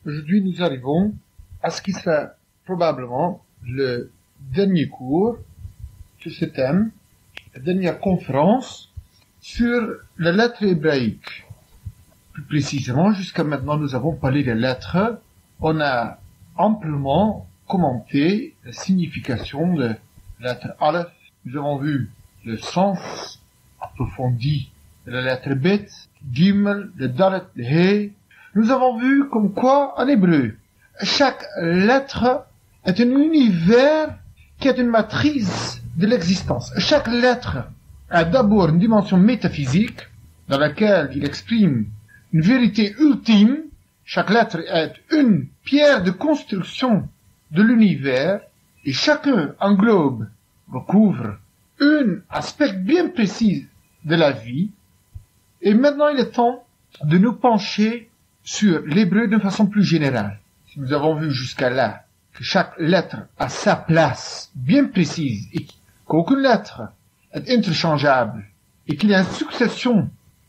Aujourd'hui, nous arrivons à ce qui sera probablement le dernier cours sur ce thème, la dernière conférence sur la lettre hébraïque. Plus précisément, jusqu'à maintenant, nous avons parlé des lettres. On a amplement commenté la signification de la lettre Aleph. Nous avons vu le sens approfondi de la lettre Bet, Gimel, le Dalet, le He. Nous avons vu comme quoi, en hébreu, chaque lettre est un univers qui est une matrice de l'existence. Chaque lettre a d'abord une dimension métaphysique dans laquelle il exprime une vérité ultime. Chaque lettre est une pierre de construction de l'univers et chacun englobe, recouvre un aspect bien précis de la vie. Et maintenant, il est temps de nous pencher sur l'hébreu d'une façon plus générale. Si nous avons vu jusqu'à là que chaque lettre a sa place bien précise et qu'aucune lettre est interchangeable et qu'il y a une succession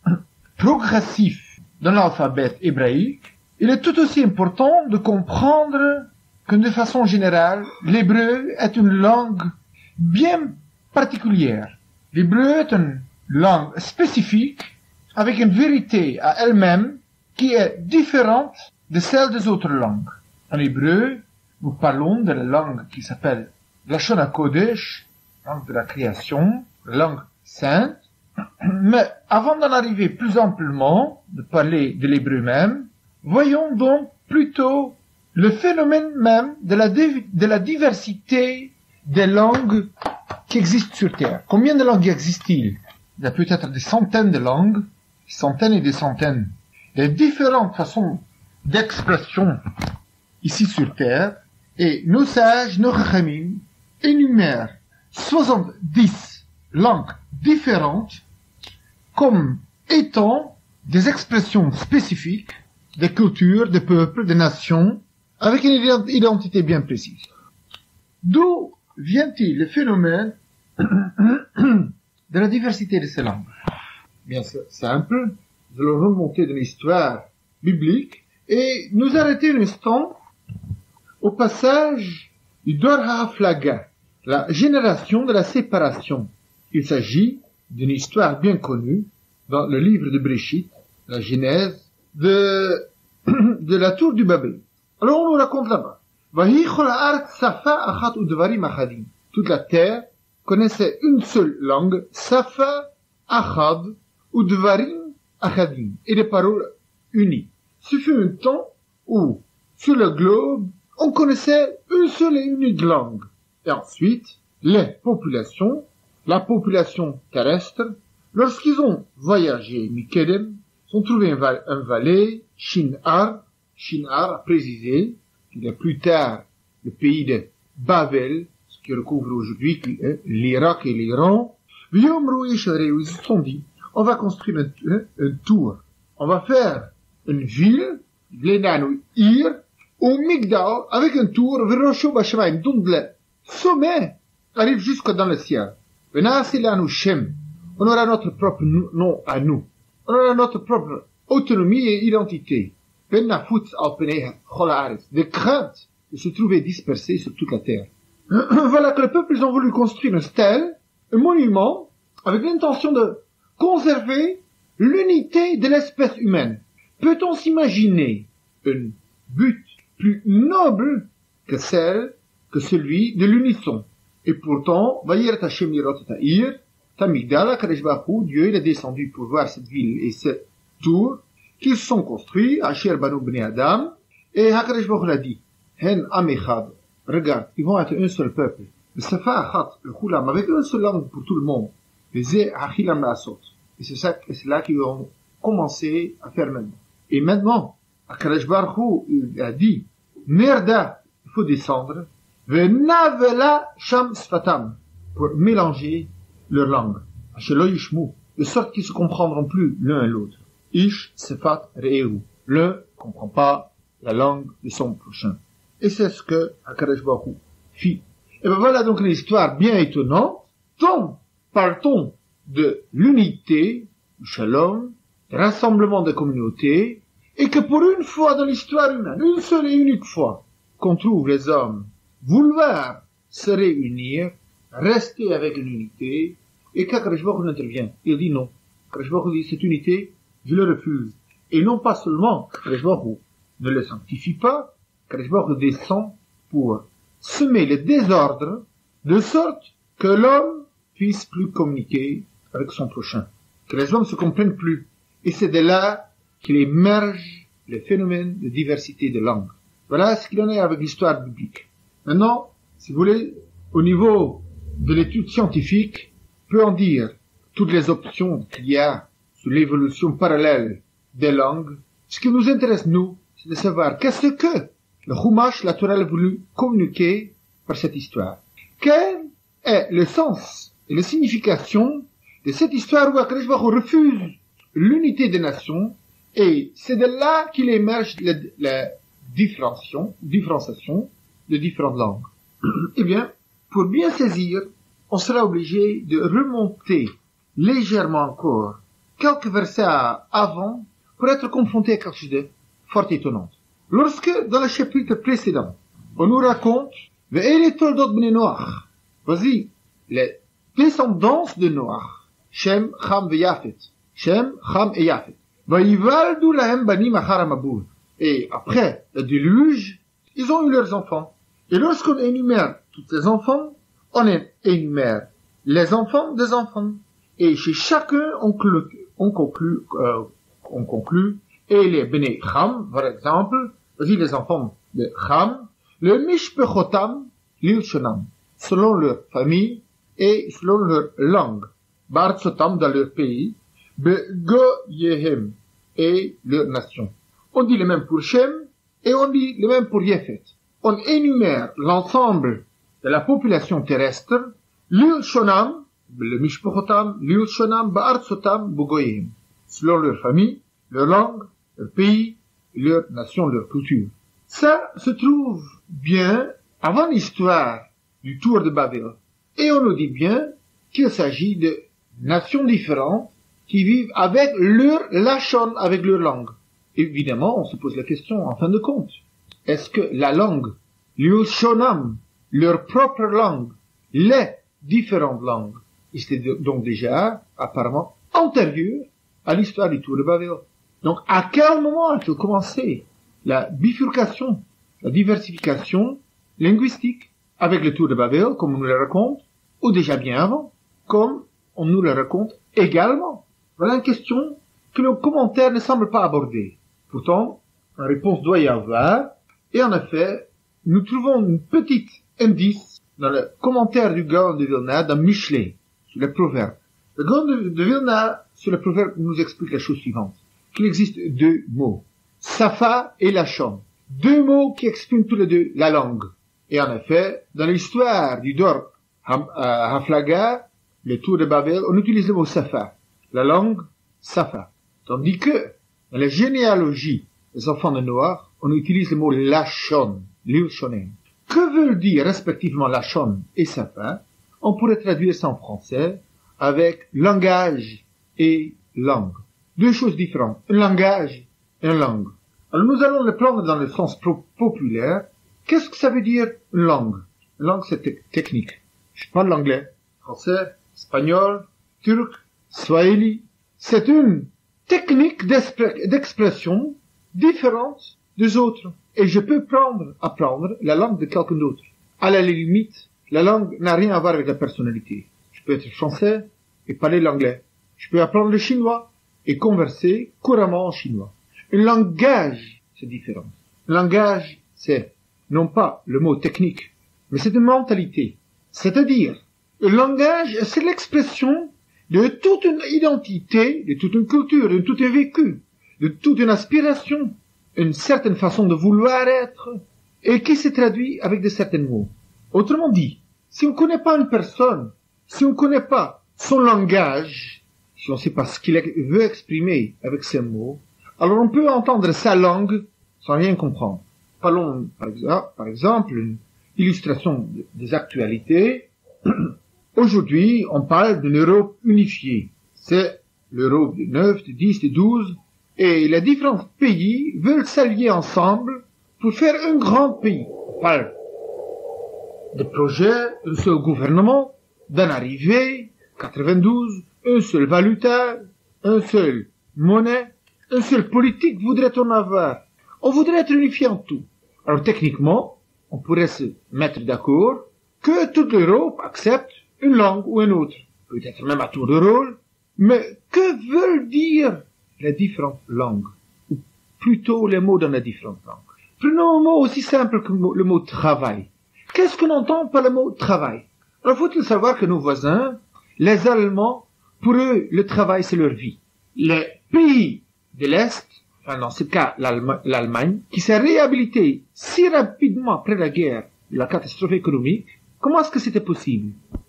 progressive dans l'alphabet hébraïque, il est tout aussi important de comprendre que de façon générale, l'hébreu est une langue bien particulière. L'hébreu est une langue spécifique avec une vérité à elle-même qui est différente de celle des autres langues. En hébreu, nous parlons de la langue qui s'appelle Lashon HaKodesh, langue de la création, la langue sainte. Mais avant d'en arriver plus amplement, de parler de l'hébreu même, voyons donc plutôt le phénomène même de la diversité des langues qui existent sur Terre. Combien de langues existent-il? Il y a peut-être des centaines de langues, des centaines et des centaines, des différentes façons d'expression ici sur Terre, et nos sages, nos chachamim, énumèrent 70 langues différentes comme étant des expressions spécifiques des cultures, des peuples, des nations, avec une identité bien précise. D'où vient-il le phénomène de la diversité de ces langues? Bien simple, nous allons remonter de l'histoire biblique et nous arrêter un instant au passage du Dor HaHaflaga, la génération de la séparation. Il s'agit d'une histoire bien connue dans le livre de Bréchit, la Genèse de la tour du Babel. Alors on nous raconte là-bas. Toute la terre connaissait une seule langue, Safa Achad Udvarim Achadim, et des paroles unies. Ce fut un temps où, sur le globe, on connaissait une seule et unique langue. Et ensuite, la population terrestre, lorsqu'ils ont voyagé Mikedem, sont trouvés un valet, Shinar a précisé qu'il est plus tard le pays de Babel, ce qui recouvre aujourd'hui l'Irak et l'Iran. Ils se sont dit, on va construire un tour. On va faire une ville, Glenanu Ir, au Migdal, avec un tour, dont le sommet arrive jusque dans le ciel. On aura notre propre nom à nous. On aura notre propre autonomie et identité. Des craintes de se trouver dispersés sur toute la terre. Voilà que les peuples ont voulu construire une stèle, un monument, avec l'intention de conserver l'unité de l'espèce humaine. Peut-on s'imaginer un but plus noble que celui de l'unisson? Et pourtant, Dieu il est descendu pour voir cette ville et cette tour qu'ils sont construits, Asher Banu Bnei Adam, et Hakadosh Baruch Hu a dit, Hen Am Echad, regarde, ils vont être un seul peuple, le Safa Achat, le Chulam, avec une seule langue pour tout le monde, et c'est Achilam La'asot. Et c'est là qu'ils ont commencé à faire maintenant. Et maintenant, Hakadosh Baruch Hu il a dit, Merda, il faut descendre, Venavela Sham Sfatam, pour mélanger leur langue, de sorte qu'ils se comprendront plus l'un et l'autre. Ish Sefat Re'ehu. L'un ne comprend pas la langue de son prochain. Et c'est ce que Hakadosh Baruch Hu fit. Et ben voilà donc l'histoire bien étonnante. Partons de l'unité, du shalom, du rassemblement des communautés, et que pour une fois dans l'histoire humaine, une seule et unique fois, qu'on trouve les hommes vouloir se réunir, rester avec une unité, et qu'Akadosh Baruch Hu intervient. Il dit non. Akadosh Baruch Hu dit cette unité, je le refuse. Et non pas seulement qu'Akadosh Baruch Hu ne le sanctifie pas, qu'Akadosh Baruch Hu descend pour semer le désordre, de sorte que l'homme puisse plus communiquer avec son prochain, que les hommes ne se comprennent plus. Et c'est de là qu'il émerge le phénomène de diversité de langues. Voilà ce qu'il en est avec l'histoire biblique. Maintenant, si vous voulez, au niveau de l'étude scientifique, peut en dire toutes les options qu'il y a sur l'évolution parallèle des langues. Ce qui nous intéresse, nous, c'est de savoir qu'est-ce que le Chumash, la Torah, a voulu communiquer par cette histoire. Quel est le sens et la signification de cette histoire où Akadosh Baruch Hu refuse l'unité des nations, et c'est de là qu'il émerge la différenciation de différentes langues. Eh bien, pour bien saisir, on sera obligé de remonter légèrement encore quelques versets avant pour être confronté à quelque chose de fort étonnant. Lorsque, dans le chapitre précédent, on nous raconte voici les descendances de Noach, Shem, Cham et Yafet. Shem, Cham et Yafet. Et après le déluge, ils ont eu leurs enfants. Et lorsqu'on énumère tous ces enfants, on énumère les enfants des enfants. Et chez chacun, on conclut, et les Bnei Cham, par exemple, voici les enfants de Cham, le Mishpechotam, l'Ilshonam, selon leur famille et selon leur langue, Bartsotam dans leur pays, Begoyehem, et leur nation. On dit le même pour Shem, et on dit le même pour Yefet. On énumère l'ensemble de la population terrestre, l'Ilshonam, le Mishpochotam, l'Ilshonam, Ba'artsotam, Begoyehem, selon leur famille, leur langue, leur pays, leur nation, leur culture. Ça se trouve bien avant l'histoire du tour de Babel. Et on nous dit bien qu'il s'agit de nations différentes qui vivent avec leur lachon, avec leur langue. Évidemment, on se pose la question, en fin de compte, est-ce que la langue, l'Ilshonam, leur propre langue, les différentes langues, c'était donc déjà apparemment antérieur à l'histoire du tour de Babel. Donc, à quel moment a-t-il commencé la bifurcation, la diversification linguistique avec le tour de Babel, comme on nous le raconte, ou déjà bien avant, comme on nous le raconte également? Voilà une question que le commentaire ne semble pas aborder. Pourtant, une réponse doit y avoir, et en effet, nous trouvons une petite indice dans le commentaire du Gaon de Vilna, dans Michelet, sur les proverbes. Le Gaon de Vilna, sur les proverbes, nous explique la chose suivante, qu'il existe deux mots, Safa et Lachon, deux mots qui expriment tous les deux la langue. Et en effet, dans l'histoire du Dor Haflaga, le tour de Babel, on utilise le mot Safa, la langue Safa. Tandis que, dans la généalogie des enfants de Noach, on utilise le mot Lachon, l'Ilshonem. Que veulent dire respectivement Lachon et Safa? On pourrait traduire ça en français avec langage et langue. Deux choses différentes, un langage et une langue. Alors nous allons le prendre dans le sens populaire. Qu'est-ce que ça veut dire une langue? Une langue, c'est technique. Je parle l'anglais, français, espagnol, turc, swahili. C'est une technique d'expression différente des autres. Et je peux apprendre la langue de quelqu'un d'autre. À la limite, la langue n'a rien à voir avec la personnalité. Je peux être français et parler l'anglais. Je peux apprendre le chinois et converser couramment en chinois. Un langage, c'est différent. Un langage, c'est non pas le mot technique, mais c'est une mentalité. C'est-à-dire, le langage, c'est l'expression de toute une identité, de toute une culture, de tout un vécu, de toute une aspiration, une certaine façon de vouloir être, et qui se traduit avec de certains mots. Autrement dit, si on ne connaît pas une personne, si on ne connaît pas son langage, si on ne sait pas ce qu'il veut exprimer avec ses mots, alors on peut entendre sa langue sans rien comprendre. Parlons par exemple une illustration des actualités. Aujourd'hui, on parle d'une Europe unifiée. C'est l'Europe du 9, du 10, du 12, Et les différents pays veulent s'allier ensemble pour faire un grand pays. On parle de projet, un seul gouvernement, d'en arrivée, 92, un seul valuta, un seul monnaie, un seul politique voudrait-on avoir. On voudrait être unifié en tout. Alors techniquement, on pourrait se mettre d'accord que toute l'Europe accepte une langue ou une autre. Peut-être même à tour de rôle. Mais que veulent dire les différentes langues? Ou plutôt les mots dans les différentes langues. Prenons un mot aussi simple que le mot travail. Qu'est-ce qu'on entend par le mot travail? Alors faut-il savoir que nos voisins, les Allemands, pour eux, le travail c'est leur vie. Les pays de l'Est, enfin dans ce cas l'Allemagne, qui s'est réhabilitée si rapidement après la guerre, la catastrophe économique, comment est-ce que c'était possible?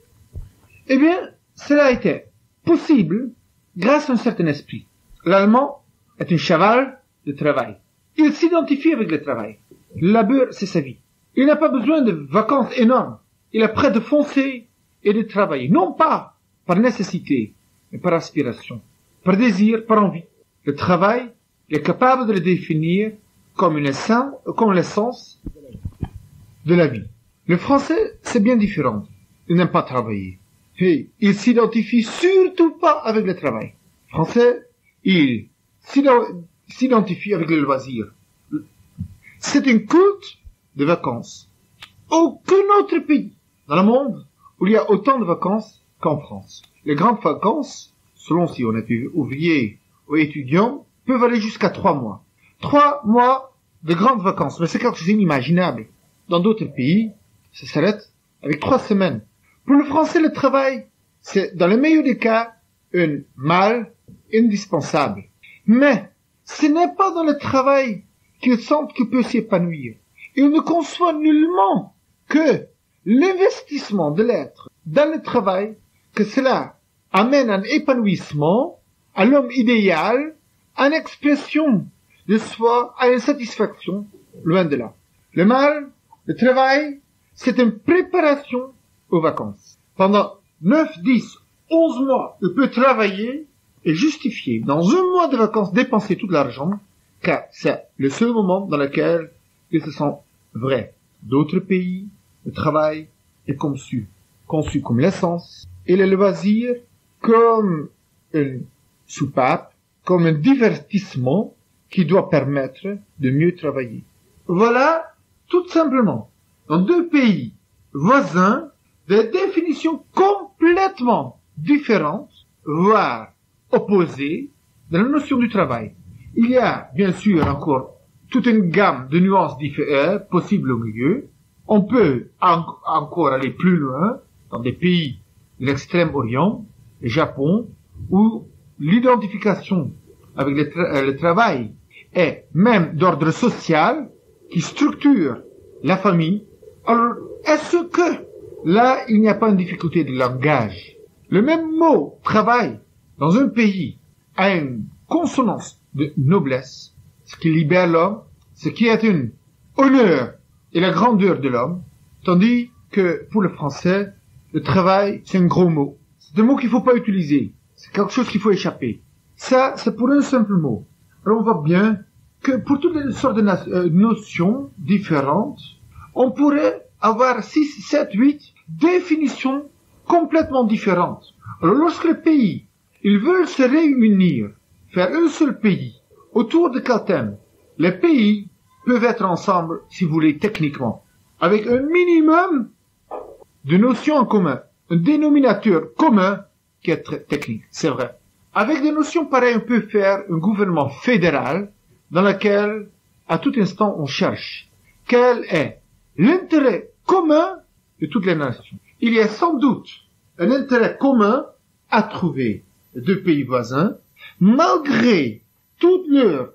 Eh bien, cela a été possible grâce à un certain esprit. L'Allemand est un cheval de travail. Il s'identifie avec le travail. Le labeur, c'est sa vie. Il n'a pas besoin de vacances énormes. Il est prêt de foncer et de travailler. Non pas par nécessité, mais par aspiration, par désir, par envie. Le travail, il est capable de le définir comme l'essence de la vie. Le français, c'est bien différent. Il n'aime pas travailler. Et il s'identifie surtout pas avec le travail. Le français, il s'identifie avec le loisir. C'est un culte de vacances. Aucun autre pays dans le monde où il y a autant de vacances qu'en France. Les grandes vacances, selon si on est ouvrier ou étudiant, peuvent aller jusqu'à 3 mois. 3 mois de grandes vacances. Mais c'est quelque chose d'inimaginable. Dans d'autres pays, ça s'arrête avec 3 semaines. Pour le français, le travail, c'est, dans le meilleur des cas, un mal indispensable. Mais, ce n'est pas dans le travail qu'il sent qu'il peut s'épanouir. Il ne conçoit nullement que l'investissement de l'être dans le travail, que cela amène un épanouissement, à l'homme idéal, à une expression de soi, à une satisfaction, loin de là. Le mal, le travail, c'est une préparation aux vacances. Pendant 9, 10, 11 mois, il peut travailler et justifier, dans un mois de vacances, dépenser tout l'argent, car c'est le seul moment dans lequel il se sent vrai. D'autres pays, le travail est conçu comme l'essence, et le loisir comme une soupape, comme un divertissement qui doit permettre de mieux travailler. Voilà, tout simplement, dans 2 pays voisins, des définitions complètement différentes, voire opposées, de la notion du travail. Il y a, bien sûr, encore toute une gamme de nuances différentes possibles au milieu. On peut encore aller plus loin, dans des pays de l'extrême-orient, le Japon, où l'identification avec le travail est même d'ordre social, qui structure la famille. Alors, est-ce que là, il n'y a pas une difficulté de langage? Le même mot travail dans un pays a une consonance de noblesse, ce qui libère l'homme, ce qui est un honneur et la grandeur de l'homme, tandis que pour le français, le travail, c'est un gros mot. C'est un mot qu'il faut pas utiliser. C'est quelque chose qu'il faut échapper. Ça, c'est pour un simple mot. Alors on voit bien que pour toutes les sortes de notions différentes, on pourrait avoir 6, 7, 8 définitions complètement différentes. Alors lorsque les pays, ils veulent se réunir, faire un seul pays, autour de quel thème, les pays peuvent être ensemble, si vous voulez, techniquement, avec un minimum de notions en commun, un dénominateur commun qui est très technique, c'est vrai. Avec des notions pareilles, on peut faire un gouvernement fédéral dans lequel, à tout instant, on cherche quel est l'intérêt commun de toutes les nations. Il y a sans doute un intérêt commun à trouver les 2 pays voisins, malgré tout leur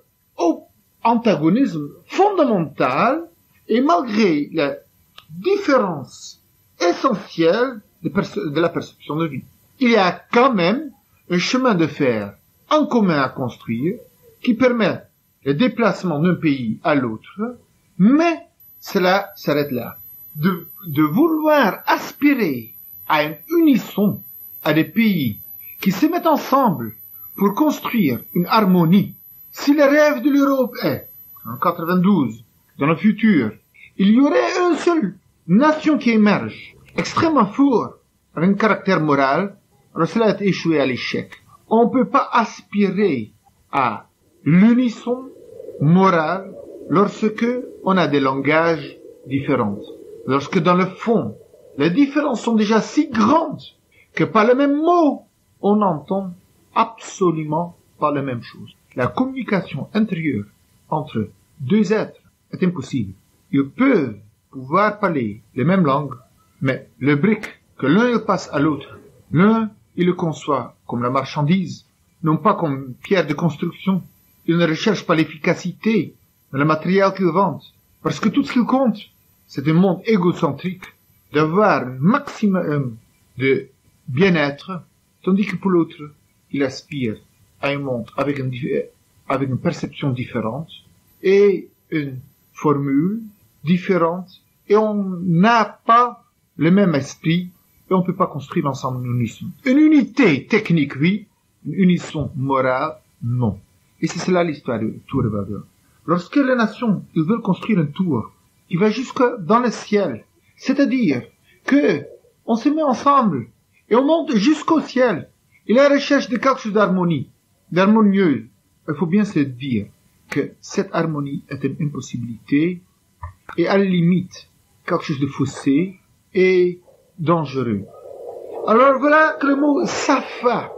antagonisme fondamental et malgré la différence essentielle de la perception de vie. Il y a quand même un chemin de fer en commun à construire qui permet le déplacement d'un pays à l'autre, mais cela s'arrête là. De vouloir aspirer à une unisson, à des pays qui se mettent ensemble pour construire une harmonie Si le rêve de l'Europe est, en 92, dans le futur, il y aurait une seule nation qui émerge, extrêmement fort, avec un caractère moral, alors cela a échoué à l'échec. On ne peut pas aspirer à l'unisson moral lorsque on a des langages différents. Lorsque dans le fond, les différences sont déjà si grandes que par le même mot, on entend absolument pas la même chose. La communication intérieure entre deux êtres est impossible. Ils peuvent pouvoir parler les mêmes langues, mais le brick que l'un il passe à l'autre, l'un il le conçoit comme la marchandise, non pas comme pierre de construction. Il ne recherche pas l'efficacité dans le matériel qu'il vend, parce que tout ce qu'il compte, c'est un monde égocentrique, d'avoir un maximum de bien-être, tandis que pour l'autre, il aspire à un monde avec une perception différente et une formule différente, et on n'a pas le même esprit, et on ne peut pas construire ensemble une unisson. Une unité technique, oui, une unisson morale, non. Et c'est cela l'histoire du Tour de Babel. Lorsque les nations ils veulent construire un tour qui va jusque dans le ciel, c'est-à-dire que on se met ensemble et on monte jusqu'au ciel, et la recherche de quelque chose d'harmonie, d'harmonieuse, il faut bien se dire que cette harmonie est une impossibilité et à la limite quelque chose de faussé et dangereux. Alors voilà que le mot Safa,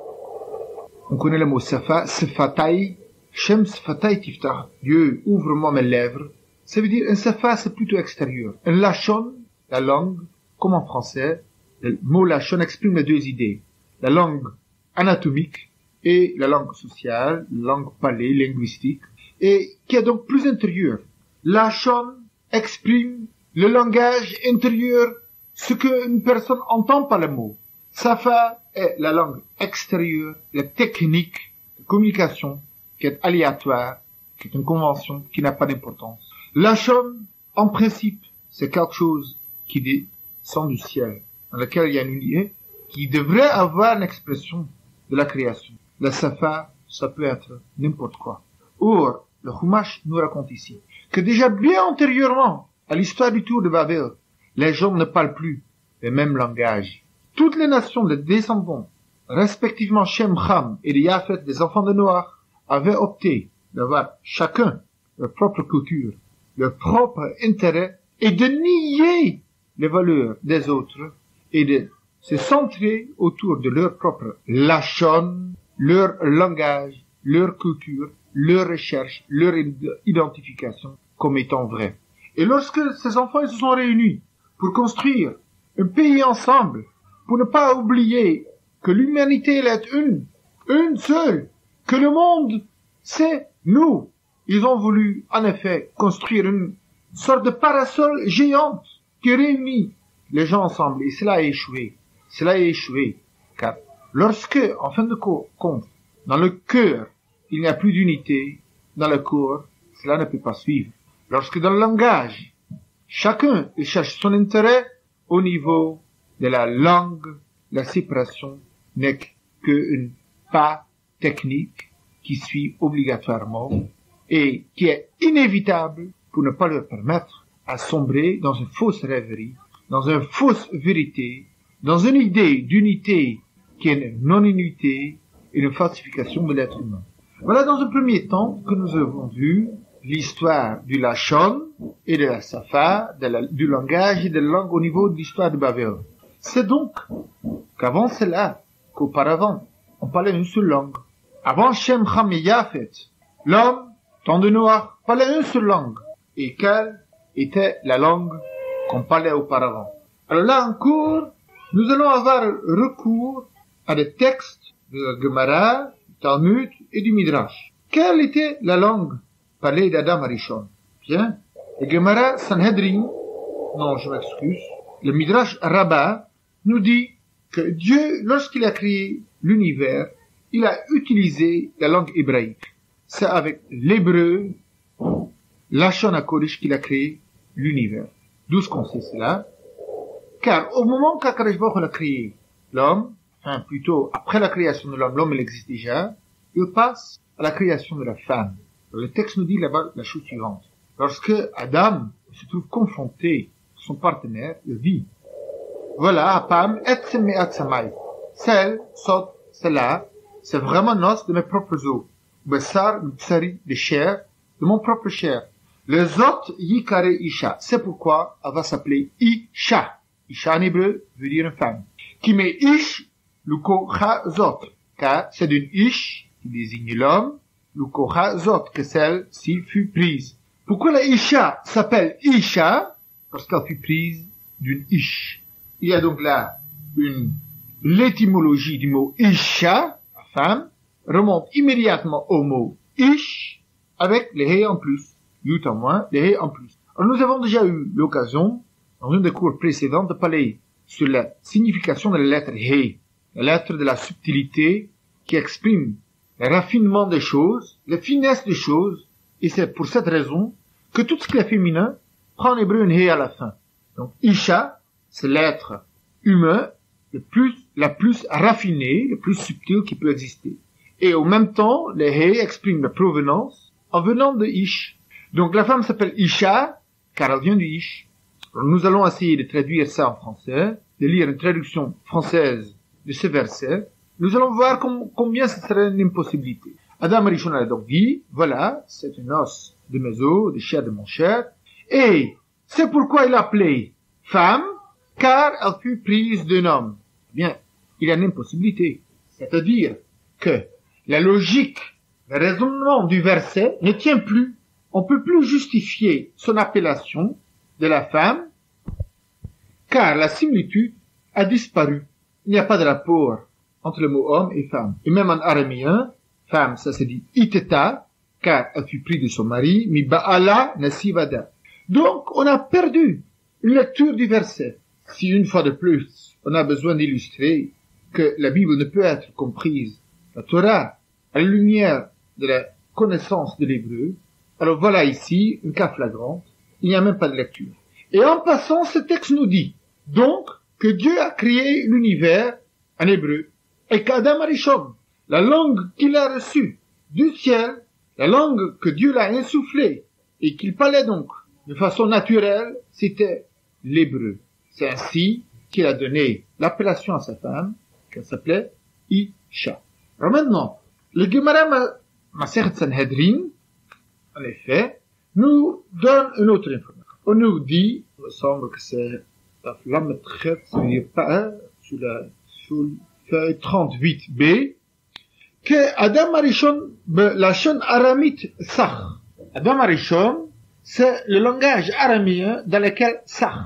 on connaît le mot Safa, Sefatai, Shem Sefatai Tiftah, Dieu ouvre-moi mes lèvres, ça veut dire un Safa c'est plutôt extérieur. Un Lachon, la langue, comme en français, le mot Lachon exprime les deux idées, la langue anatomique et la langue sociale, la langue parlée, linguistique, et qui est donc plus intérieure. Lachon exprime le langage intérieur, ce qu'une personne entend par le mot. Safa est la langue extérieure, la technique de communication qui est aléatoire, qui est une convention qui n'a pas d'importance. Lachon, en principe, c'est quelque chose qui descend du ciel, dans lequel il y a une idée qui devrait avoir une expression de la création. La Safa, ça peut être n'importe quoi. Or, le Chumash nous raconte ici que déjà bien antérieurement à l'histoire du Tour de Babel, les gens ne parlent plus le même langage. Toutes les nations de descendants, respectivement Shem, Ham et de Yafet, des enfants de Noach, avaient opté d'avoir chacun leur propre culture, leur propre intérêt, et de nier les valeurs des autres, et de se centrer autour de leur propre lachon, leur langage, leur culture, leur recherche, leur identification comme étant vrai. Et lorsque ces enfants ils se sont réunis pour construire un pays ensemble, pour ne pas oublier que l'humanité elle est une seule, que le monde c'est nous, ils ont voulu en effet construire une sorte de parasol géante qui réunit les gens ensemble, et cela a échoué. Cela a échoué, car lorsque, en fin de compte, dans le cœur, il n'y a plus d'unité, dans le corps, cela ne peut pas suivre. Lorsque dans le langage, chacun cherche son intérêt, au niveau de la langue, la séparation n'est qu'une pas technique qui suit obligatoirement et qui est inévitable pour ne pas leur permettre à sombrer dans une fausse rêverie, dans une fausse vérité, dans une idée d'unité qui est une non-unité et une falsification de l'être humain. Voilà dans un premier temps que nous avons vu l'histoire du Lachon et de la Safa, du langage et de la langue au niveau de l'histoire de Babel. C'est donc qu'avant cela, qu'auparavant, on parlait une seule langue. Avant Shem, Ham et Yafet, l'homme, temps de Noach, parlait une seule langue. Et quelle était la langue qu'on parlait auparavant? Alors là encore, nous allons avoir recours à des textes de la Gemara, du Talmud et du Midrash. Quelle était la langue parlée d'Adam Arishon? Bien, le Gemara Sanhedrin, non je m'excuse, le Midrash Rabbah nous dit que Dieu, lorsqu'il a créé l'univers, il a utilisé la langue hébraïque. C'est avec l'hébreu, Lachon HaKodesh, qu'il a créé l'univers. D'où est-ce qu'on sait cela? Car au moment qu'Akadosh Baruch Hu a créé l'homme, enfin plutôt après la création de l'homme, l'homme il existe déjà, il passe à la création de la femme. Le texte nous dit là-bas la chose suivante. Lorsque Adam se trouve confronté à son partenaire, il dit, voilà, Apam, et me'at samay. Celle-là, c'est vraiment noce de mes propres os. Bessar, tsari, de chair, de mon propre chair. Les autres, yikare isha. C'est pourquoi elle va s'appeler Isha. Isha en hébreu veut dire une femme. Qui met ish, luko chazot. Car c'est d'une ish, qui désigne l'homme, luko chazot, que celle-ci fut prise. Pourquoi la Isha s'appelle Isha? Parce qu'elle fut prise d'une ish. Il y a donc là l'étymologie du mot Isha, la femme, remonte immédiatement au mot Ish, avec les hé en plus. Yut en moins, les hé en plus. Alors nous avons déjà eu l'occasion, dans une des cours précédentes, de parler sur la signification de la lettre hé, la lettre de la subtilité qui exprime le raffinement des choses, la finesse des choses, et c'est pour cette raison que tout ce qui est féminin prend en hébreu une hé à la fin. Donc Isha, c'est l'être humain la plus raffinée, le plus subtil qui peut exister. Et au même temps, les hé expriment la provenance en venant de Ish. Donc la femme s'appelle Isha, car elle vient du Ish. Alors, nous allons essayer de traduire ça en français, de lire une traduction française de ce verset. Nous allons voir combien ce serait une impossibilité. Adam Rishon a donc dit, voilà, c'est une os de mes os, de chair de mon chair, et c'est pourquoi il appelait femme, car elle fut prise d'un homme. Bien, il y a une impossibilité. C'est-à-dire que la logique, le raisonnement du verset ne tient plus. On peut plus justifier son appellation de la femme, car la similitude a disparu. Il n'y a pas de rapport entre le mot homme et femme. Et même en araméen, femme, ça se dit iteta, car elle fut prise de son mari, mi ba'ala nasivada. Donc, on a perdu une lecture du verset. Si une fois de plus, on a besoin d'illustrer que la Bible ne peut être comprise, la Torah, à la lumière de la connaissance de l'hébreu, alors voilà ici un cas flagrant, il n'y a même pas de lecture. Et en passant, ce texte nous dit donc que Dieu a créé l'univers en hébreu et qu'Adam Arishon, la langue qu'il a reçue du ciel, la langue que Dieu l'a insufflée et qu'il parlait donc de façon naturelle, c'était l'hébreu. C'est ainsi qu'il a donné l'appellation à sa femme, qu'elle s'appelait Isha. Alors maintenant, le Gemara Masechet Sanhedrin, en effet, nous donne une autre information. On nous dit, il me semble que c'est la flamme très sur la feuille 38b, que Adam Arishon, la chaîne aramite Sach. Adam Arishon, c'est le langage araméen dans lequel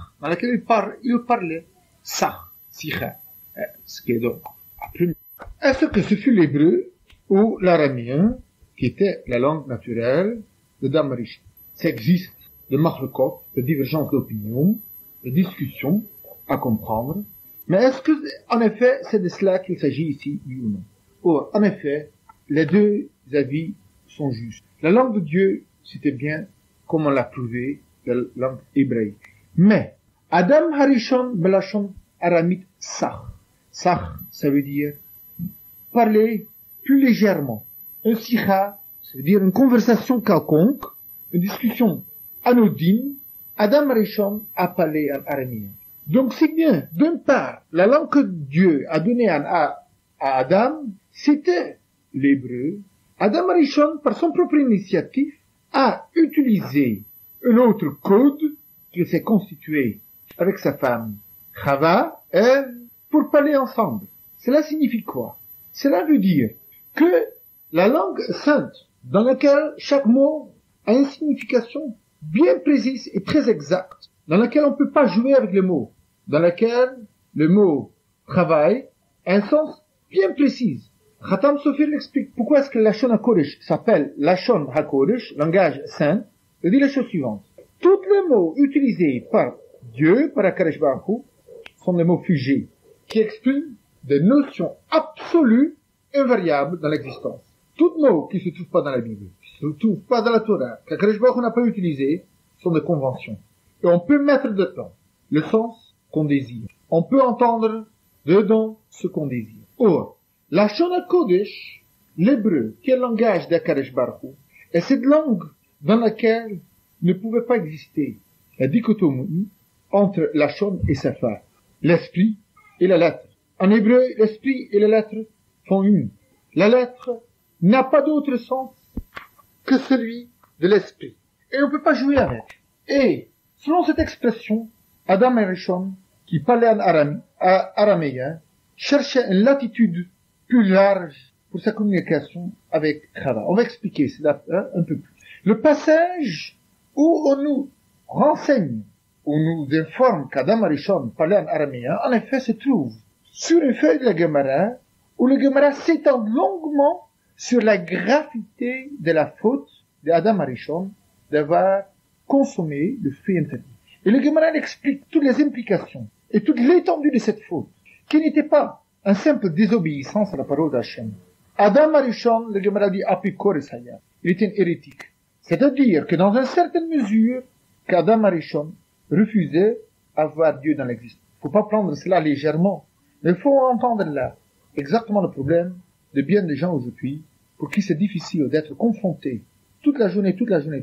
il parlait Sach, Sicha, ce qui est donc après. Est-ce que ce fut l'hébreu ou l'araméen qui était la langue naturelle de Adam Arishon? Ça existe de machlokot, de divergences d'opinion, de discussions à comprendre. Mais est-ce que, en effet, c'est de cela qu'il s'agit ici, oui ou non? Or, en effet, les deux avis sont justes. La langue de Dieu, c'était bien, comme on l'a prouvé, la langue hébraïque. Mais, Adam Harishon Belashon Aramite Sach. Sach, ça veut dire parler plus légèrement. Un sicha, ça veut dire une conversation quelconque, une discussion anodine. Adam Harishon a parlé en araméen. Donc c'est bien, d'une part, la langue que Dieu a donnée à Adam, c'était l'hébreu. Adam Arishon, par son propre initiative, a utilisé un autre code qu'il s'est constitué avec sa femme, Chava, pour parler ensemble. Cela signifie quoi? Cela veut dire que la langue sainte, dans laquelle chaque mot a une signification bien précise et très exacte, dans laquelle on ne peut pas jouer avec les mots, dans laquelle le mot travail a un sens bien précis. Khatam Sofer l'explique pourquoi est-ce que la Lashon HaKodesh s'appelle Lashon HaKodesh, langage saint. Il dit la chose suivante. Tous les mots utilisés par Dieu, par Akadosh Baruch Hu, sont des mots figés, qui expriment des notions absolues, invariables dans l'existence. Tous les mots qui ne se trouvent pas dans la Bible, qui ne se trouvent pas dans la Torah, qu'Akadosh Baruch Hu n'a pas utilisés, sont des conventions. Et on peut mettre dedans le sens qu'on désire. On peut entendre dedans ce qu'on désire. Or, la Lashon HaKodesh, l'hébreu, qui est le langage d'Akadosh Baruch Hu, est cette langue dans laquelle ne pouvait pas exister la dichotomie entre la Lachon et Safar, l'esprit et la lettre. En hébreu, l'esprit et la lettre font une. La lettre n'a pas d'autre sens que celui de l'esprit. Et on ne peut pas jouer avec. Et, selon cette expression, Adam et Rishon, qui parlaient en araméen, cherchaient une latitude plus large pour sa communication avec Chava. On va expliquer cela un peu plus. Le passage où on nous renseigne, où nous informe qu'Adam et Rishon parlaient en araméen, en effet, se trouve sur une feuille de la Gemara, où le Gemara s'étend longuement sur la gravité de la faute d'Adam et Rishon d'avoir consommé le fruit interdit. Et le Gemara explique toutes les implications et toute l'étendue de cette faute, qui n'était pas une simple désobéissance à la parole d'Hachem. Adam Arishon, le Gemara dit Apikor Esaya, il était un hérétique. C'est-à-dire que dans une certaine mesure, qu'Adam Arishon refusait avoir Dieu dans l'existence. Il ne faut pas prendre cela légèrement, mais il faut entendre là exactement le problème de bien des gens aujourd'hui, pour qui c'est difficile d'être confronté toute la journée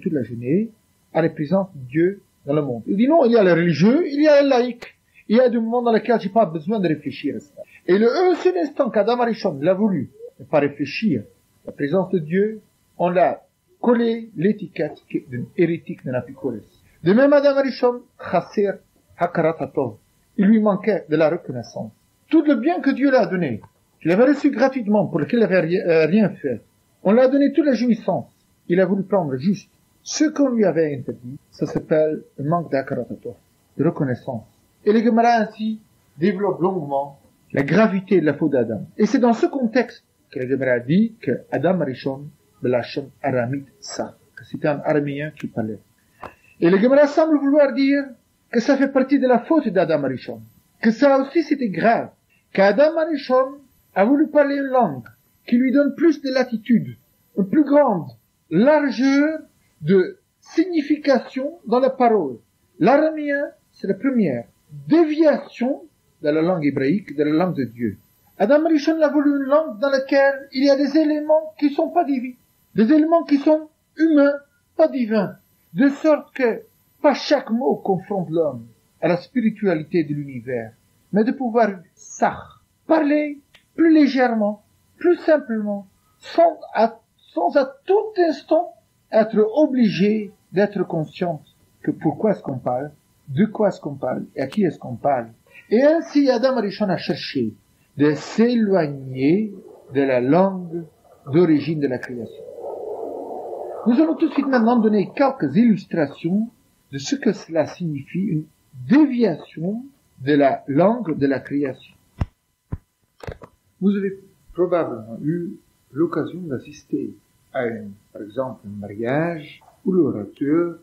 à la présence de Dieu dans le monde. Il dit non, il y a le religieux, il y a le laïc. Il y a des moments dans lesquels j'ai pas besoin de réfléchir à ça. Et le seul instant qu'Adam Arishon l'a voulu, ne pas réfléchir à la présence de Dieu, on l'a collé l'étiquette d'un hérétique, d'un apicores. De même, Adam Arishon, chasser hakarat hatov. Il lui manquait de la reconnaissance. Tout le bien que Dieu lui a donné, qu'il avait reçu gratuitement, pour lequel il n'avait rien fait, on lui a donné toute la jouissance. Il a voulu prendre juste ce qu'on lui avait interdit. Ça s'appelle un manque d'hakarat hatov, de reconnaissance. Et le Gemara ainsi développe longuement la gravité de la faute d'Adam. Et c'est dans ce contexte que le Gemara dit que Adam Arishon de la Lachon aramite ça, que c'était un araméen qui parlait. Et le Gemara semble vouloir dire que ça fait partie de la faute d'Adam Arishon, que ça aussi c'était grave, qu'Adam Arishon a voulu parler une langue qui lui donne plus de latitude, une plus grande largeur de signification dans la parole. L'araméen, c'est la première déviation de la langue hébraïque, de la langue de Dieu. Adam Rishon a voulu une langue dans laquelle il y a des éléments qui sont pas divins, des éléments qui sont humains, pas divins, de sorte que pas chaque mot confronte l'homme à la spiritualité de l'univers, mais de pouvoir parler plus légèrement, plus simplement, sans à tout instant être obligé d'être conscient que pourquoi est-ce qu'on parle, de quoi est-ce qu'on parle et à qui est-ce qu'on parle. Et ainsi Adam Rishon a cherché de s'éloigner de la langue d'origine de la création. Nous allons tout de suite maintenant donner quelques illustrations de ce que cela signifie, une déviation de la langue de la création. Vous avez probablement eu l'occasion d'assister à par exemple, un mariage où l'orateur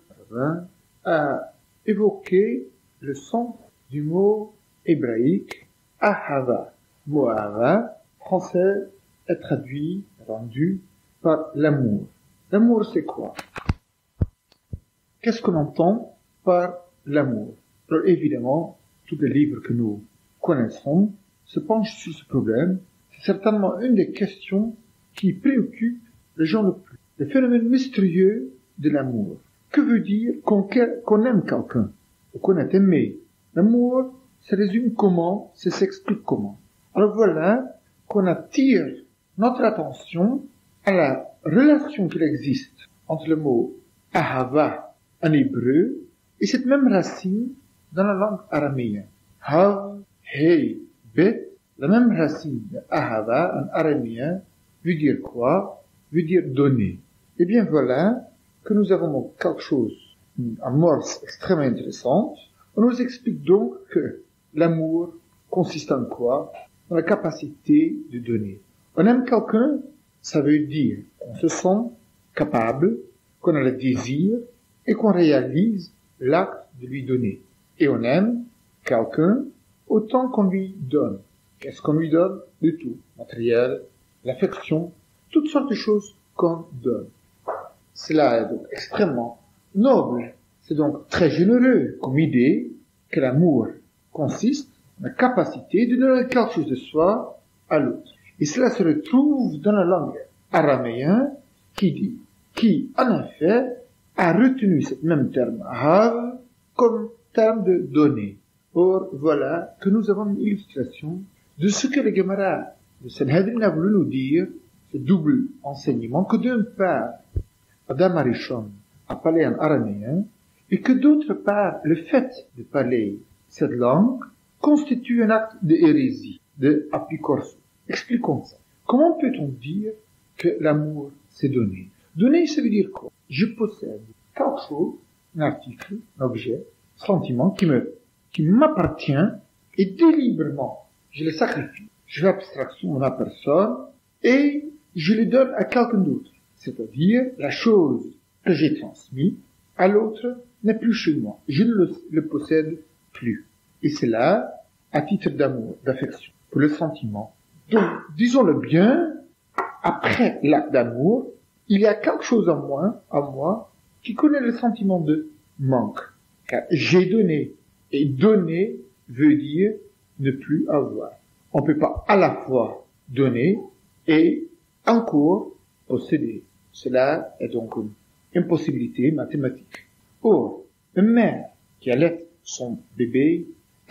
a évoqué le sens du mot hébraïque ahava. Mot ahava, français, est traduit, rendu par l'amour. L'amour, c'est quoi? Qu'est-ce qu'on entend par l'amour? Alors évidemment, tous les livres que nous connaissons se penchent sur ce problème. C'est certainement une des questions qui préoccupe les gens le plus. Le phénomène mystérieux de l'amour. Que veut dire qu'on aime quelqu'un, ou qu'on est aimé? L'amour se résume comment, ça s'explique comment. Alors voilà qu'on attire notre attention à la relation qu'il existe entre le mot ahava en hébreu et cette même racine dans la langue araméenne. Hav, hey, bet, la même racine de ahava en araméen veut dire quoi? Veut dire donner. Eh bien voilà que nous avons quelque chose, une amorce extrêmement intéressante. On nous explique donc que l'amour consiste en quoi? Dans la capacité de donner. On aime quelqu'un, ça veut dire qu'on se sent capable, qu'on a le désir et qu'on réalise l'acte de lui donner. Et on aime quelqu'un autant qu'on lui donne. Qu'est-ce qu'on lui donne? De tout. Matériel, l'affection, toutes sortes de choses qu'on donne. Cela est donc extrêmement noble. C'est donc très généreux comme idée que l'amour consiste dans la capacité de donner quelque chose de soi à l'autre. Et cela se retrouve dans la langue araméen qui, en effet, a retenu ce même terme Hav comme terme de donner. Or, voilà que nous avons une illustration de ce que le Gemara de Sanhedrin a voulu nous dire, ce double enseignement, que d'une part, Adam Arishon a parlé en araméen, et que d'autre part, le fait de parler cette langue constitue un acte de hérésie, de apicorso. Expliquons ça. Comment peut-on dire que l'amour c'est donner? Donner, ça veut dire quoi? Je possède quelque chose, un article, un objet, un sentiment qui m'appartient, et délibérément, je le sacrifie. Je fais abstraction de ma personne, et je le donne à quelqu'un d'autre. C'est-à-dire, la chose que j'ai transmise à l'autre n'est plus chez moi. Je ne le possède plus. Et c'est là, à titre d'amour, d'affection, pour le sentiment. Donc, disons-le bien, après l'acte d'amour, il y a quelque chose en moi, qui connaît le sentiment de manque. Car j'ai donné. Et donner veut dire ne plus avoir. On ne peut pas à la fois donner et encore posséder. Cela est donc une impossibilité mathématique. Or, une mère qui allait son bébé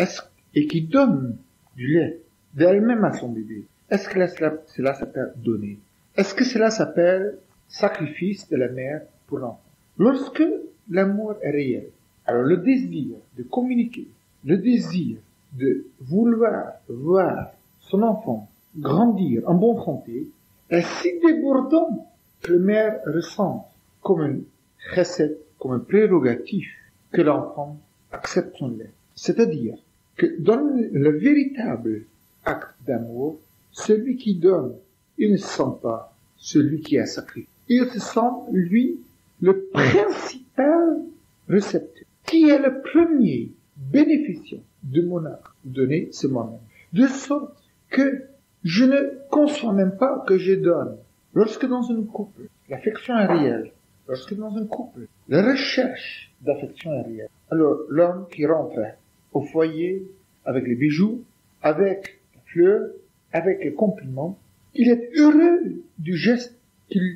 et qui donne du lait d'elle-même à son bébé, est-ce que cela s'appelle donner? Est-ce que cela s'appelle sacrifice de la mère pour l'enfant? Lorsque l'amour est réel, alors le désir de communiquer, le désir de vouloir voir son enfant grandir en bonne santé est si débordant que la mère ressent comme une recette, comme un prérogatif que l'enfant accepte son lait. C'est-à-dire que dans le véritable acte d'amour, celui qui donne, il ne se sent pas celui qui a sacrifié. Il se sent, lui, le principal récepteur. Qui est le premier bénéficiaire de mon acte donné, c'est moi-même. De sorte que je ne conçois même pas que je donne. Lorsque dans un couple, l'affection est réelle. Lorsque dans un couple, la recherche d'affection est réelle. Alors, l'homme qui rentre au foyer avec les bijoux, avec les fleurs, avec les compliments, il est heureux du geste qu'il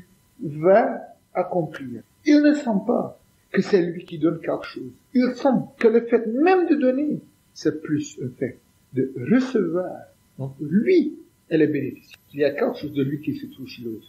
va accomplir. Il ne sent pas que c'est lui qui donne quelque chose. Il sent que le fait même de donner, c'est plus un fait de recevoir. Donc, lui est le bénéficiaire. Il y a quelque chose de lui qui se trouve chez l'autre.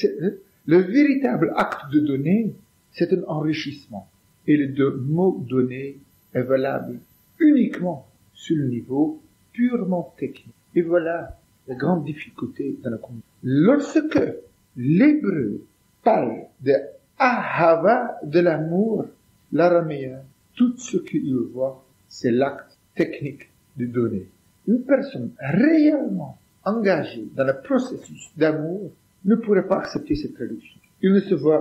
Le véritable acte de donner, c'est un enrichissement. Et le mot donner est valable uniquement sur le niveau purement technique. Et voilà la grande difficulté dans la communauté. Lorsque l'hébreu parle de ahava, de l'amour, l'araméen, tout ce qu'il voit, c'est l'acte technique de donner. Une personne réellement engagée dans le processus d'amour ne pourrait pas accepter cette traduction. Il ne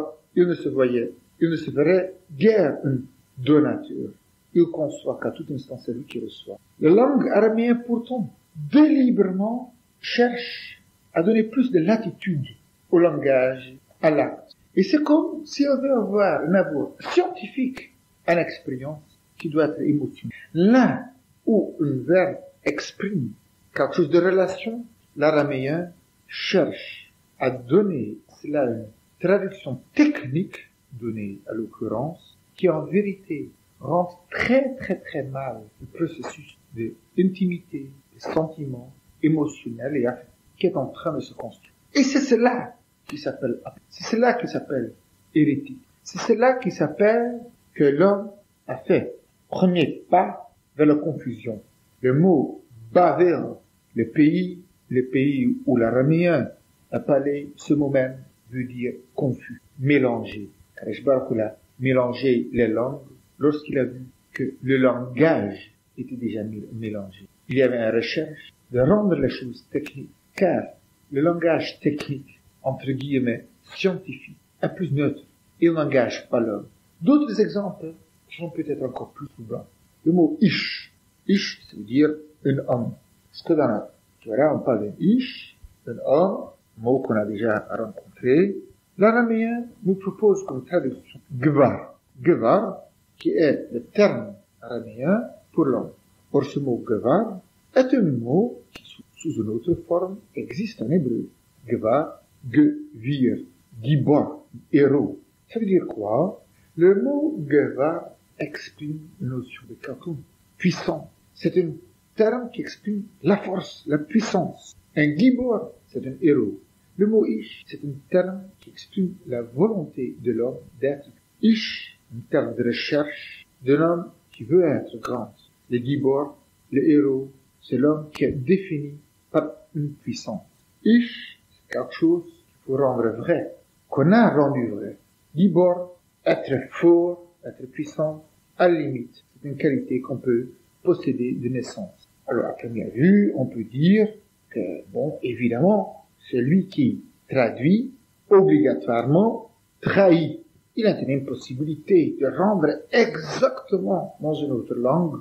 se verrait guère un donateur. Il conçoit qu'à tout instant c'est lui qui reçoit. La langue araméenne pourtant, délibérément, cherche à donner plus de latitude au langage, à l'acte. Et c'est comme si on veut avoir un amour scientifique à l'expérience qui doit être émotionnelle. Là où un verbe exprime quelque chose de relation, l'araméen cherche à donner cela une traduction technique, donnée à l'occurrence, qui en vérité rend très très très mal le processus d'intimité, de sentiments émotionnels et affectifs qui est en train de se construire. Et c'est cela qui s'appelle hérétique. C'est cela qui s'appelle que l'homme a fait premier pas vers la confusion. Le mot Babel, le pays où l'araméen a parlé, ce mot même veut dire confus, mélangé. Car a mélangé les langues lorsqu'il a vu que le langage était déjà mélangé. Il y avait une recherche de rendre les choses techniques, car le langage technique, entre guillemets, scientifique, est plus neutre. Il n'engage pas l'homme. D'autres exemples sont peut-être encore plus troublants. Le mot ish. Ish, ça veut dire un homme. Parce que on parle d'un ish, un homme, mot qu'on a déjà rencontré. L'araméen nous propose comme traduction gvar. Gvar, qui est le terme araméen pour l'homme. Or, ce mot gvar est un mot qui, sous une autre forme, existe en hébreu. Gvar, Gewir, Gibor, héros. Ça veut dire quoi? Le mot Gevar exprime une notion de quelqu'un puissant. C'est un terme qui exprime la force, la puissance. Un Gibor, c'est un héros. Le mot Ish, c'est un terme qui exprime la volonté de l'homme d'être. Ish, un terme de recherche de l'homme qui veut être grand. Le Gibor, le héros, c'est l'homme qui est défini par une puissance. Ish, c'est quelque chose qu'il faut rendre vrai, qu'on a rendu vrai. Gibor, être fort, être puissant, à la limite, c'est une qualité qu'on peut posséder de naissance. Alors, à première vue, on peut dire que, bon, évidemment, celui qui traduit, obligatoirement, trahit. Il a une possibilité de rendre exactement dans une autre langue,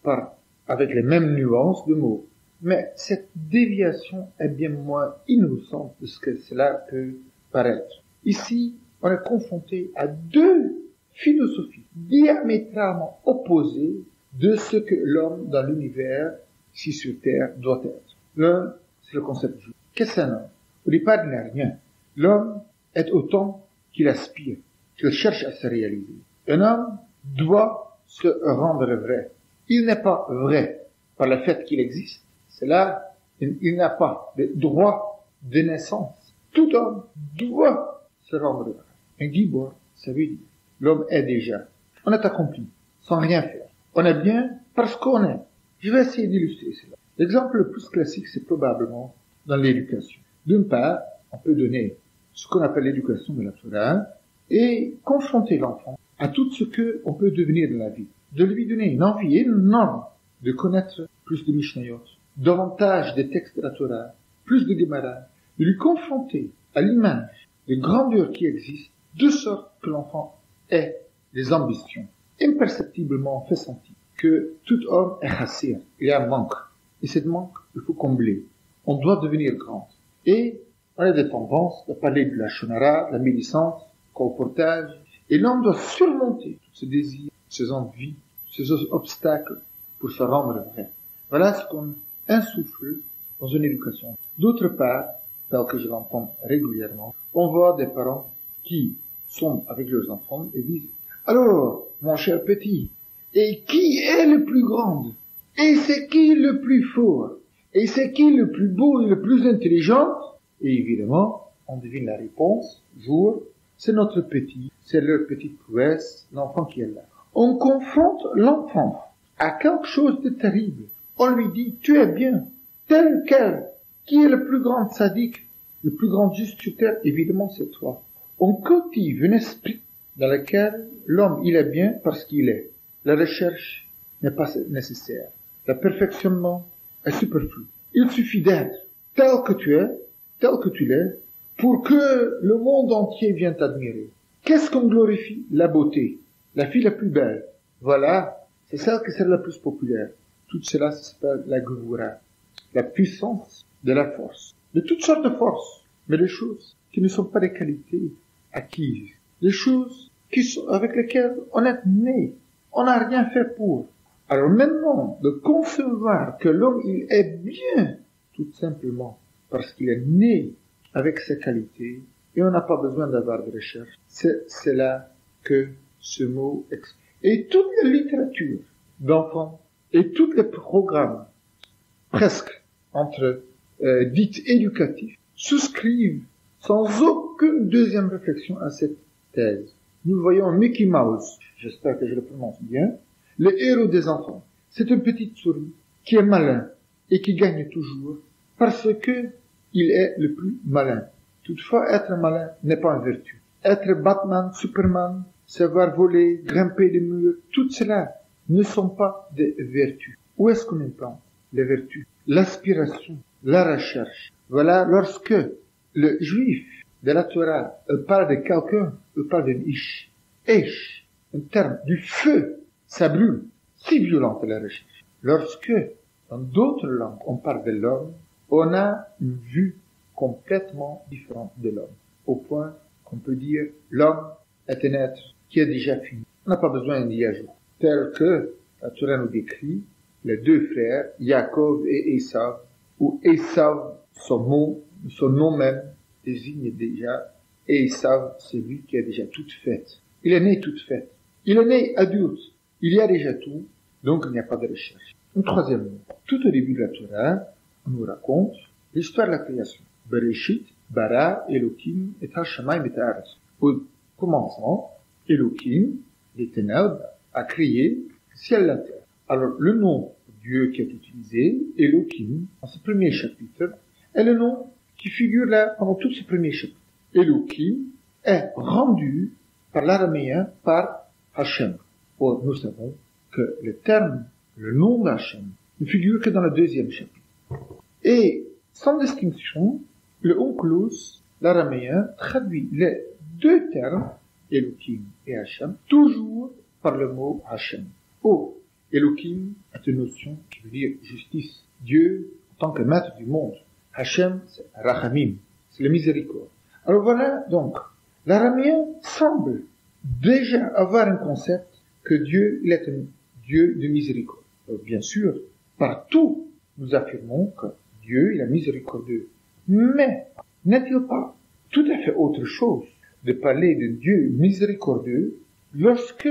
avec les mêmes nuances de mots. Mais cette déviation est bien moins innocente de ce que cela peut paraître. Ici, on est confronté à deux philosophies diamétralement opposées de ce que l'homme dans l'univers, ici sur Terre, doit être. L'un, c'est le concept du. Qu'est-ce qu'un homme? Au départ, il n'a rien. L'homme est autant qu'il aspire, qu'il cherche à se réaliser. Un homme doit se rendre vrai. Il n'est pas vrai par le fait qu'il existe. C'est là, il n'a pas de droit de naissance. Tout homme doit se rendre vrai. Un Gibor, ça veut dire, l'homme est déjà. On est accompli, sans rien faire. On est bien parce qu'on est. Je vais essayer d'illustrer cela. L'exemple le plus classique, c'est probablement dans l'éducation. D'une part, on peut donner ce qu'on appelle l'éducation de la Torah et confronter l'enfant à tout ce qu'on peut devenir dans la vie. De lui donner une envie énorme de connaître plus de Mishnayot, davantage des textes de la Torah, plus de Gemara, de lui confronter à l'image de grandeur qui existe, de sorte que l'enfant ait des ambitions. Imperceptiblement, on fait sentir que tout homme est chassir, il y a un manque. Et cette manque, il faut combler. On doit devenir grand. Et on a des tendances de parler de la shonara, la médisance, colportage, et l'homme doit surmonter tous ces désirs, ces envies, ces obstacles pour se rendre vrai. Voilà ce qu'on insuffle dans une éducation. D'autre part, tel que je l'entends régulièrement, on voit des parents qui sont avec leurs enfants et disent « Alors, mon cher petit, et qui est le plus grand? Et c'est qui le plus fort? Et c'est qui le plus beau et le plus intelligent ?» Et évidemment, on devine la réponse, jour, c'est notre petit, c'est leur petite prouesse, l'enfant qui est là. On confronte l'enfant à quelque chose de terrible. On lui dit, tu es bien, tel quel. Qui est le plus grand sadique, le plus grand juste sur terre? Évidemment, c'est toi. On cultive un esprit dans lequel l'homme, il est bien parce qu'il est. La recherche n'est pas nécessaire. Le perfectionnement est superflu. Il suffit d'être tel que tu es, tel que tu l'es, pour que le monde entier vienne t'admirer. Qu'est-ce qu'on glorifie? La beauté. La fille la plus belle. Voilà, c'est celle qui est la plus populaire. Tout cela, ça s'appelle la gevura. La puissance de la force. De toutes sortes de forces. Mais des choses qui ne sont pas des qualités acquises. Des choses avec lesquelles on est né. On n'a rien fait pour. Alors maintenant, de concevoir que l'homme, il est bien, tout simplement, parce qu'il est né avec ses qualités, et on n'a pas besoin d'avoir de recherche. C'est là que ce mot explique. Et toute la littérature d'enfants, et tous les programmes, presque, dites éducatifs, souscrivent sans aucune deuxième réflexion à cette thèse. Nous voyons Mickey Mouse, j'espère que je le prononce bien, le héros des enfants. C'est une petite souris qui est malin et qui gagne toujours parce que il est le plus malin. Toutefois, être malin n'est pas une vertu. Être Batman, Superman, savoir voler, grimper des murs, tout cela ne sont pas des vertus. Où est-ce qu'on implante les vertus? L'aspiration, la recherche. Voilà, lorsque le juif de la Torah parle de quelqu'un, il parle d'un ish. Ish, un terme du feu, ça brûle. Si violente la recherche. Lorsque, dans d'autres langues, on parle de l'homme, on a une vue complètement différente de l'homme. Au point qu'on peut dire, l'homme est un être qui est déjà fini. On n'a pas besoin d'y ajouter. Tel que la Torah nous décrit les deux frères, Yaakov et Esav, où Esav, son nom même, désigne déjà Esav, celui qui a déjà toute faite. Il est né toute faite. Il est né adulte. Il y a déjà tout, donc il n'y a pas de recherche. Un troisième mot. Tout au début de la Torah, on nous raconte l'histoire de la création. Bereshit, bara, Elohim, et Hashamayim et Haaretz. Au commencement, Elohim, les ténèbres, a créé le ciel et la terre. Alors, le nom Dieu qui est utilisé, Elohim, dans ce premier chapitre, est le nom qui figure là pendant tout ce premier chapitre. Elohim est rendu par l'araméen par Hashem. Or, nous savons que le terme, le nom d'Hashem, ne figure que dans le deuxième chapitre. Et, sans distinction, le onkelos, l'araméen, traduit les deux termes, Elohim et Hashem, toujours par le mot Hashem. Or, Elohim est une notion qui veut dire justice. Dieu, en tant que maître du monde. Hashem, c'est Rachamim, c'est la miséricorde. Alors voilà, donc, l'araméen semble déjà avoir un concept que Dieu, il est un Dieu de miséricorde. Alors, bien sûr, partout, nous affirmons que Dieu, il est miséricordieux. Mais, n'est-il pas tout à fait autre chose de parler de Dieu miséricordieux lorsque,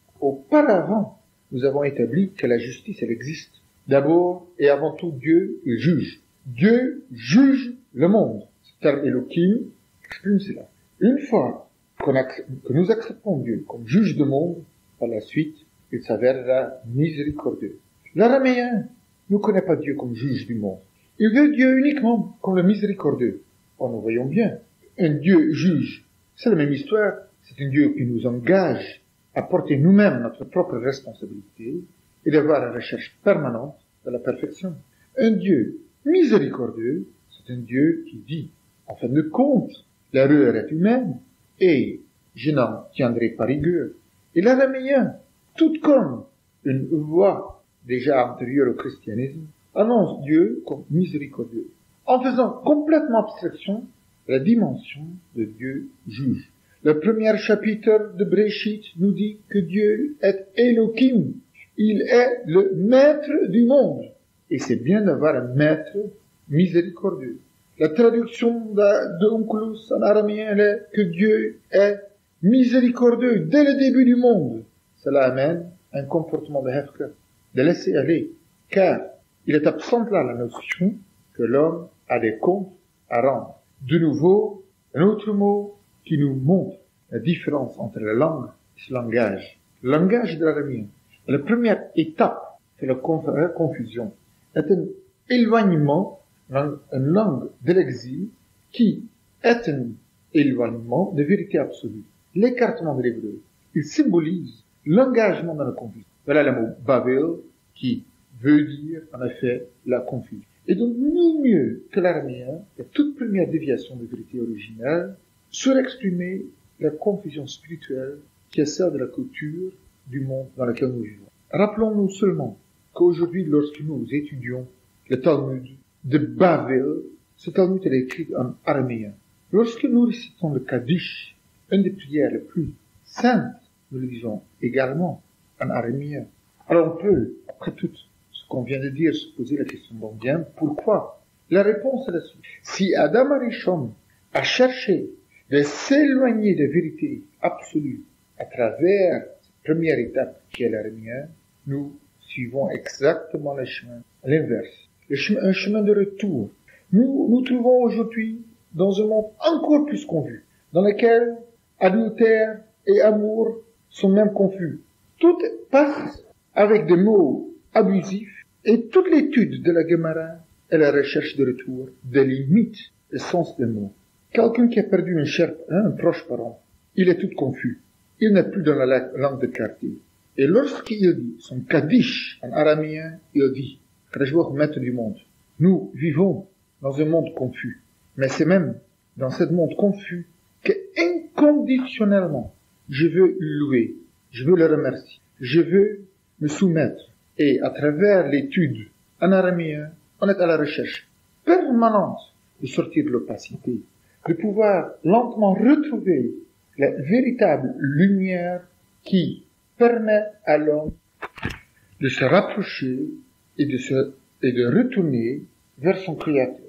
auparavant, nous avons établi que la justice, elle existe. D'abord et avant tout, Dieu, il juge. Dieu juge le monde. Ce terme Elohim exprime cela. Une fois que nous acceptons Dieu comme juge du monde, par la suite, il s'avérera miséricordieux. L'araméen ne connaît pas Dieu comme juge du monde. Il veut Dieu uniquement comme le miséricordieux. Or, nous voyons bien, un Dieu juge, c'est la même histoire. C'est un Dieu qui nous engage à porter nous-mêmes notre propre responsabilité et d'avoir une recherche permanente de la perfection. Un Dieu miséricordieux, c'est un Dieu qui dit, en fin de compte, l'erreur est humaine et je n'en tiendrai pas rigueur. Et l'araméen, tout comme une voix déjà antérieure au christianisme, annonce Dieu comme miséricordieux, en faisant complètement abstraction de la dimension de Dieu juge. Le premier chapitre de Bereshit nous dit que Dieu est Elohim. Il est le maître du monde. Et c'est bien d'avoir un maître miséricordieux. La traduction de onkelos en araméen est que Dieu est miséricordieux dès le début du monde. Cela amène un comportement de hefker, de laisser aller. Car il est absent là la notion que l'homme a des comptes à rendre. De nouveau, un autre mot qui nous montre la différence entre la langue et ce langage. Le langage de l'araméen. La première étape, c'est la confusion. C'est un éloignement, une langue de l'exil, qui est un éloignement de vérité absolue. L'écartement de l'hébreu, il symbolise l'engagement dans la confusion. Voilà le mot Babel, qui veut dire, en effet, la confusion. Et donc, ni mieux que l'araméen, la toute première déviation de vérité originale, surexprimer la confusion spirituelle qui est celle de la culture du monde dans lequel nous vivons. Rappelons-nous seulement qu'aujourd'hui, lorsque nous étudions le Talmud de Babel, ce Talmud est écrit en araméen. Lorsque nous récitons le Kaddish, une des prières les plus saintes, nous le disons également en araméen. Alors on peut, après tout ce qu'on vient de dire, se poser la question, bon bien, pourquoi? La réponse est la suite. Si Adam Arishon a cherché de s'éloigner de vérité absolue à travers cette première étape qui est l'araméen, nous suivons exactement le chemin, à l'inverse. Un chemin de retour. Nous trouvons aujourd'hui dans un monde encore plus confus, dans lequel adultère et amour sont même confus. Tout passe avec des mots abusifs et toute l'étude de la Gemara est la recherche de retour, des limites, le sens des mots. Quelqu'un qui a perdu un proche parent, il est tout confus. Il n'est plus dans la langue de quartier. Et lorsqu'il dit son Kaddish en araméen, il dit, Kreshboch, maître du monde. Nous vivons dans un monde confus. Mais c'est même dans ce monde confus que inconditionnellement, je veux louer, je veux le remercier, je veux me soumettre. Et à travers l'étude en araméen, on est à la recherche permanente de sortir de l'opacité, de pouvoir lentement retrouver la véritable lumière qui permet à l'homme de se rapprocher et de retourner vers son Créateur.